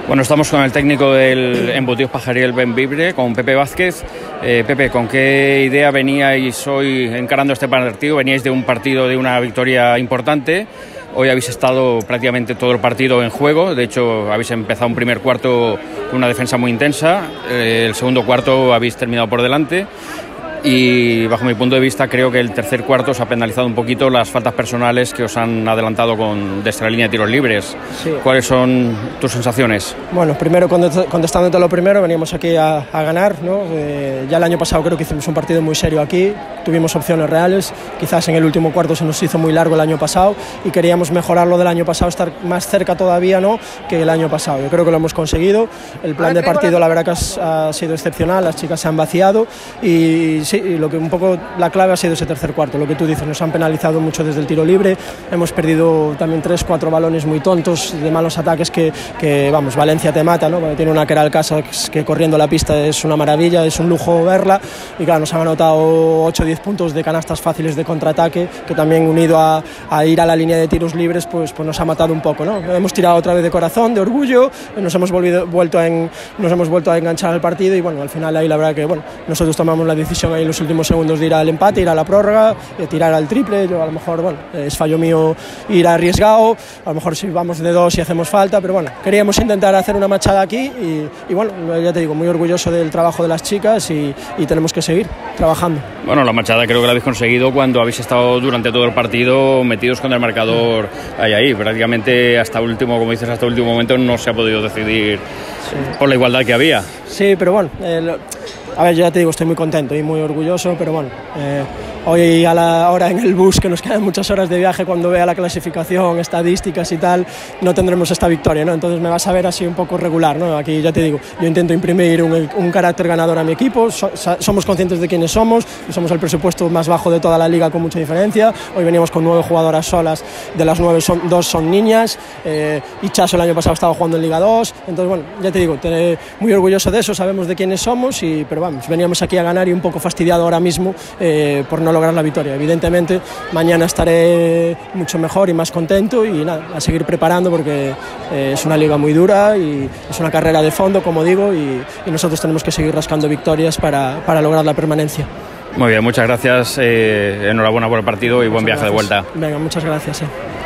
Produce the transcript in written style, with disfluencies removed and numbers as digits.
Bueno, estamos con el técnico del Embutidos Pajariel Bembibre, con Pepe Vázquez. Pepe, ¿con qué idea veníais hoy encarando este partido? Veníais de un partido, de una victoria importante. Hoy habéis estado prácticamente todo el partido en juego. De hecho, habéis empezado un primer cuarto con una defensa muy intensa. El segundo cuarto habéis terminado por delante. Y bajo mi punto de vista creo que el tercer cuarto os ha penalizado un poquito las faltas personales que os han adelantado desde la línea de tiros libres. Sí. ¿Cuáles son tus sensaciones? Bueno, primero contestándote lo primero, veníamos aquí a ganar, ¿no? Ya el año pasado creo que hicimos un partido muy serio aquí, tuvimos opciones reales, quizás en el último cuarto se nos hizo muy largo el año pasado y queríamos mejorarlo del año pasado, estar más cerca todavía, ¿no?, que el año pasado. Yo creo que lo hemos conseguido, el plan de partido la verdad que ha sido excepcional, las chicas se han vaciado y sí, lo que un poco la clave ha sido ese tercer cuarto, lo que tú dices, nos han penalizado mucho desde el tiro libre, hemos perdido también 3-4 balones muy tontos de malos ataques que vamos, Valencia te mata, ¿no? Porque tiene una Keral Casas que corriendo la pista es una maravilla, es un lujo verla y claro, nos han anotado 8-10 puntos de canastas fáciles de contraataque que también unido a ir a la línea de tiros libres pues nos ha matado un poco, ¿no? Hemos tirado otra vez de corazón, de orgullo, nos hemos vuelto a enganchar al partido y bueno, al final ahí la verdad que bueno, nosotros tomamos la decisión ahí en los últimos segundos de ir al empate, ir a la prórroga, tirar al triple. Yo a lo mejor, bueno, es fallo mío ir arriesgado, a lo mejor si vamos de dos y hacemos falta, pero bueno, queríamos intentar hacer una machada aquí y bueno, ya te digo, muy orgulloso del trabajo de las chicas y tenemos que seguir trabajando. Bueno, la machada creo que la habéis conseguido cuando habéis estado durante todo el partido metidos con el marcador ahí, prácticamente hasta último, como dices, hasta el último momento no se ha podido decidir por la igualdad que había. Sí, pero bueno, a ver, yo ya te digo, estoy muy contento y muy orgulloso, pero bueno, hoy a la hora en el bus, que nos quedan muchas horas de viaje, cuando vea la clasificación, estadísticas y tal, no tendremos esta victoria, ¿no? Entonces me vas a ver así un poco regular, ¿no? Aquí ya te digo, yo intento imprimir un carácter ganador a mi equipo, somos conscientes de quiénes somos el presupuesto más bajo de toda la liga con mucha diferencia, hoy veníamos con 9 jugadoras solas, de las 9 2 son niñas, y Chaso el año pasado estaba jugando en Liga 2, entonces bueno, ya te digo, muy orgulloso de eso, sabemos de quiénes somos, pero vamos, veníamos aquí a ganar y un poco fastidiado ahora mismo por no lograr la victoria. Evidentemente mañana estaré mucho mejor y más contento y nada, a seguir preparando porque es una liga muy dura y es una carrera de fondo, como digo, y nosotros tenemos que seguir rascando victorias para lograr la permanencia. Muy bien, muchas gracias, enhorabuena por el partido y buen viaje de vuelta. Venga, muchas gracias.